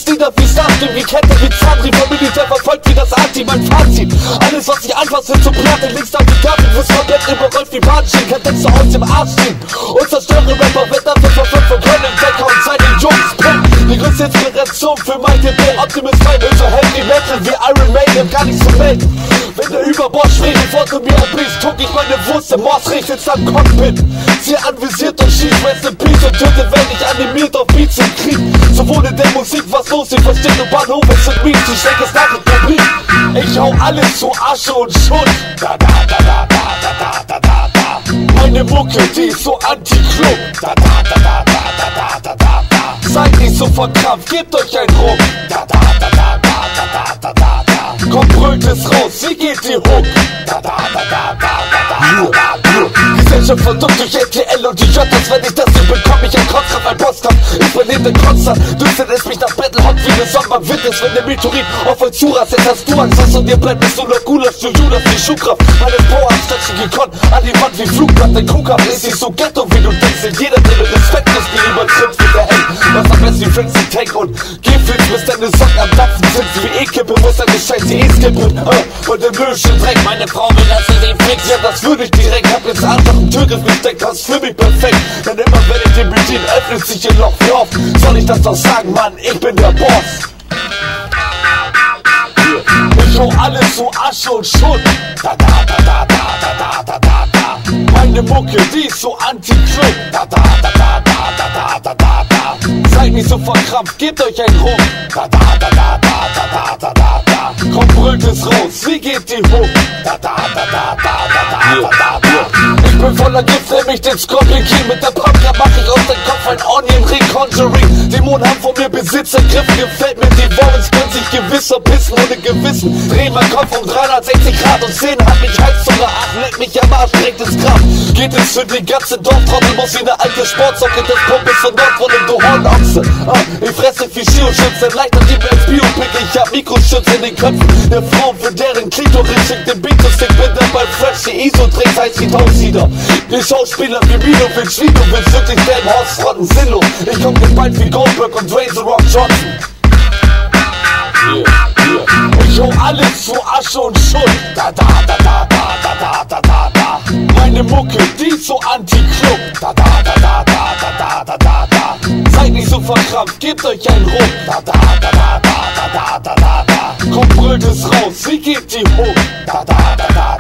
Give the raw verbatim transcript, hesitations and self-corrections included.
es nieder wie Starstream, wie Kette, wie Zahnriemen, vom Militär verfolgt wie das Anti, mein Fazit. Alles, was ich anfasse, zu Platte, links auf die Gabel, wirst komplett überrollt wie Bahnstehen, kann Texte aus dem Arsch ziehen. Und zerstöre Rapper, wird dafür verfolgt von Köln, Decker und seinen Jungs, Punkt. Die größte Inspiration für mein G B, Optimus Prime, so Heavy Metal wie Iron Maiden, gar nicht zu melden. Wenn der Überbord schlägt, bevor du mir obliegst, tuck ich meine Wurst im Mords richtet am Cockpit. Sie anvisiert und schießt Rest in Peace und tötet, wenn ich animiert auf Beats im Krieg. Sowohl in der Musik, was los, ich verstehe nur Bahnhof, es sind Beats, ich schenke es nach in Publik. Ich hau alles zu Asche und Schutt. Da da da da da da da da da. Meine Mucke, die ist so anti-Club. Da da da da da da da da da. Seid nicht so verkrampft, gebt euch einen Ruck. Da da da da da da da da da. Komm, brüllt es raus, wie geht die Hook? Da da da da da da da da da. Gesellschaft verdummt durch N T L und die J, als wenn ich das nicht bekomme, ich ein Kotzkraft, ein Postkampf. Ich überlebe konstant, düstet es mich nach Battle Hot wie ne Sommerwind ist, wenn der Meteorit auf euch zurast. Jetzt hast du Angst, was von dir bleibt, bist du nur Gulasch, du Judas, die Schuhkraft. Meine Power anstatt gekonnt, an die Wand wie Flugblatt, dein Kuhkampf ist nicht so ghetto, wie du denkst. In jeder Delle respektlos, die übertritt mit der Held. Was am besten wie Friends in Tank und Gehfilz, bis deine Socken am Dampfen sind, wie E-Kippe, muss deine Scheiße eh skippen. Und im Müllchen Dreck, meine Frau will, dass sie den fix. Ja, das würde ich direkt, hab jetzt einfach einen Türgriff gesteckt, das ist für mich perfekt. Denn immer wenn ich den bediene, öffnet sich ein Loch. Wie oft soll ich das doch sagen, Mann, ich bin der Boss. Ich hau alles zu Asche und Schutt. Da da da da da da da da da. Meine Mucke, die ist so anti-Club. Da da da da da da da da da. Seid nicht so verkrampft, gebt euch einen Ruck. Da da da da da da da da da. Komm, brüllt es raus, wie geht die Hook? Da da da da da da da da da. Ich bin voller Gift, nimm ich den Scorpion King. Mit der Pumpgun mach ich aus dem Kopf ein Onion Ring Conjuring. Dämonen haben von mir Besitz ergriffen, gefällt mir. Die Warrens können sich gewiss verpissen ohne Gewissen. Dreh mein Kopf um dreihundertsechzig Grad und zehn hat mich Heißhunger. Ach, leck mich am Arsch, direkt ins Grab. Geht es für die ganze Dorftrottel, muss wie ne alte Sportsocke. Das Pump ist von dort von dem du Hornochse. Ah, ich fresse viel Ski-Schützen, leichter Typ als Biopick. Ich hab Mikroschutz in den Köpfen der Frauen, für deren Klitoris schickt den Beat zu stick. Bin dabei fresh, die ISO-Tricks heißt wie Tausieder. Die Schauspieler wie Milovic, wie du willst wirklich dein Hausfronten sinnlos. Ich komm geballt wie Goldberg und Razor Rock Johnson. Yeah, yeah. Ich hau alles zu Asche und Schutt. Da da da da da da da da da. Meine Mucke, die ist so anti-Club. Da da da da da da da da da. Seid nicht so verkrampft, gebt euch einen Ruck. Da da da da da da da da da. Komm, brüllt es raus, wie geht die Hook? Da da da da